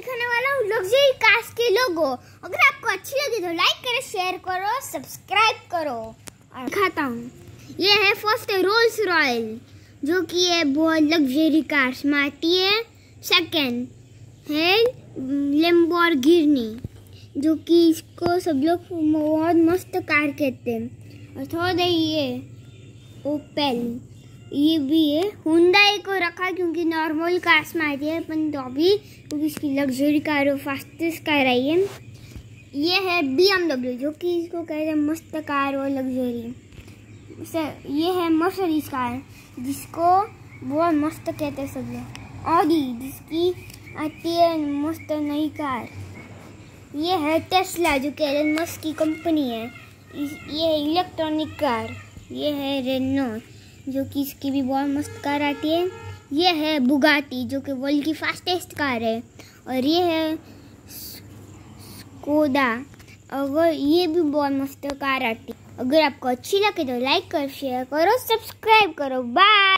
दिखाने वाला हूँ लग्जरी कार्स के लोगो। अगर आपको अच्छी लगी तो लाइक करो, शेयर करो, सब्सक्राइब करो। और दिखाता हूँ, ये है फर्स्ट रोल्स रॉयल जो कि ये बहुत लग्जरी कार्स में आती है। सेकंड है लैम्बोर्गिनी जो कि इसको सब लोग बहुत मस्त कार कहते हैं। और थर्ड है ये ओपेल, ये भी है। हुंडई को रखा क्योंकि नॉर्मल कार्स में आती है, पर तो अभी क्योंकि इसकी लग्जरी कार और फास्टेस्ट कार आई है। ये है BMW जो कि इसको कहते हैं मस्त कार और लग्जरी। ये है मर्सिडीज कार जिसको बहुत मस्त कहते हैं सब लोग। ऑडी जिसकी आती है मस्त नई कार। ये है टेस्ला जो कि एलन मस्क की कंपनी है। ये है इलेक्ट्रॉनिक कार। ये है रेनो जो कि इसकी भी बहुत मस्त कार आती है। ये है बुगाटी जो कि वर्ल्ड की फास्टेस्ट कार है। और ये है स्कोडा, अगर ये भी बहुत मस्त कार आती है। अगर आपको अच्छी लगे तो लाइक करो, शेयर करो, सब्सक्राइब करो। बाय।